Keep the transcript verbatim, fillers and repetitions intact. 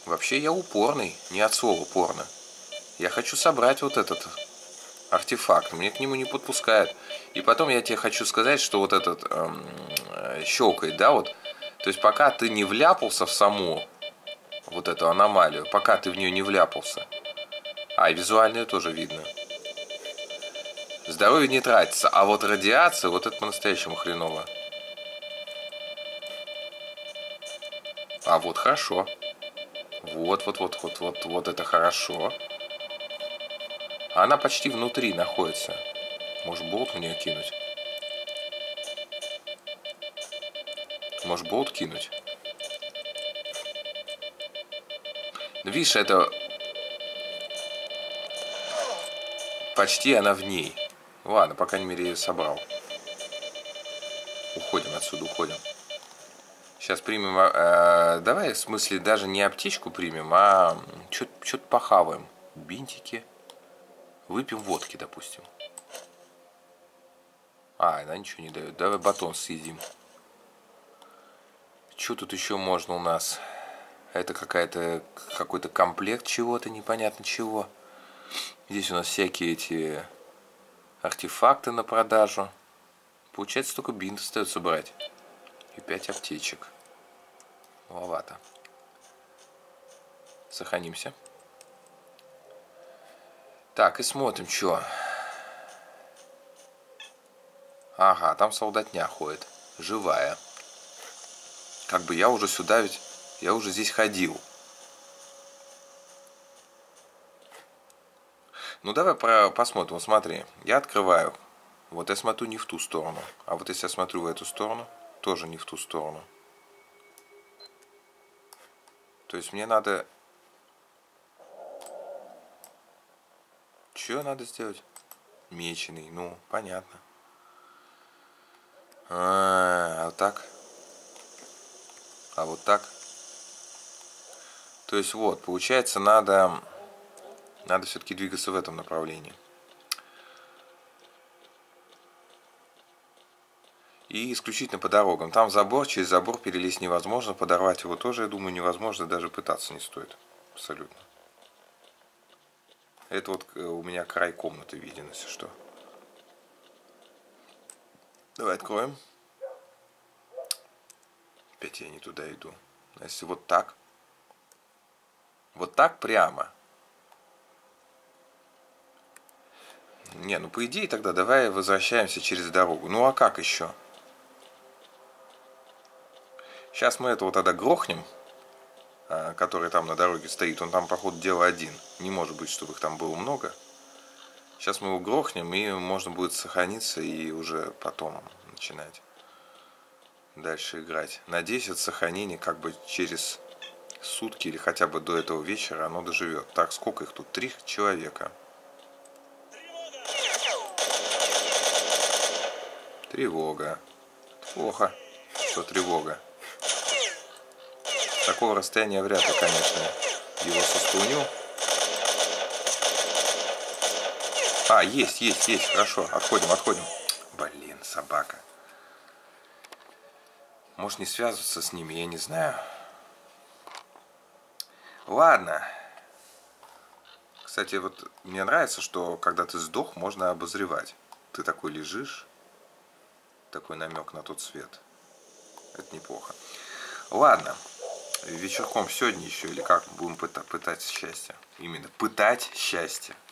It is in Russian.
Вообще я упорный, не от слова порно. Я хочу собрать вот этот артефакт, мне к нему не подпускают. И потом я тебе хочу сказать, что вот этот эм, щелкает, да, вот. То есть пока ты не вляпался в саму вот эту аномалию, пока ты в нее не вляпался, а и визуально тоже видно, здоровье не тратится. А вот радиация, вот это по-настоящему хреново. А вот хорошо. Вот, вот, вот, вот, вот, вот это хорошо. Она почти внутри находится. Может, болт в нее кинуть? Может, болт кинуть? Ну, видишь, это... Почти она в ней. Ладно, по крайней мере, я ее собрал. Уходим отсюда, уходим. Сейчас примем... Э, давай, в смысле, даже не аптечку примем, а что-то похаваем. Бинтики. Выпьем водки, допустим. А, она ничего не дает. Давай батон съедим. Что тут еще можно у нас? Это какая-то какой-то комплект чего-то, непонятно чего. Здесь у нас всякие эти артефакты на продажу. Получается, только бинт остается брать. И пять аптечек. Маловато. Сохранимся. Так, и смотрим, что. Ага, там солдатня ходит. Живая. Как бы я уже сюда ведь... Я уже здесь ходил. Ну, давай про... посмотрим. Смотри, я открываю. Вот я смотрю не в ту сторону. А вот если я смотрю в эту сторону, тоже не в ту сторону. То есть мне надо... Что надо сделать? Меченый. Ну, понятно. А, а вот так. А вот так. То есть вот, получается, надо, надо все-таки двигаться в этом направлении. И исключительно по дорогам. Там забор, через забор перелезть невозможно, подорвать его тоже, я думаю, невозможно, даже пытаться не стоит. Абсолютно. Это вот у меня край комнаты виден, если что. Давай откроем. Опять я не туда иду. А если вот так? Вот так прямо. Не, ну по идее тогда давай возвращаемся через дорогу. Ну а как еще? Сейчас мы этого тогда грохнем, который там на дороге стоит. Он там, по ходу дела, один. Не может быть, чтобы их там было много. Сейчас мы его грохнем, и можно будет сохраниться и уже потом начинать дальше играть. Надеюсь, это сохранение как бы через сутки или хотя бы до этого вечера оно доживет. Так, сколько их тут? Три человека. Тревога. Плохо, что тревога. С такого расстояния вряд ли, конечно, его состуню. А, есть, есть, есть, хорошо. Отходим, отходим. Блин, собака. Может, не связываться с ними, я не знаю. Ладно. Кстати, вот мне нравится, что когда ты сдох, можно обозревать. Ты такой лежишь. Такой намек на тот свет. Это неплохо. Ладно. Вечерком сегодня еще или как будем пытать, пытать счастье? Именно пытать счастье.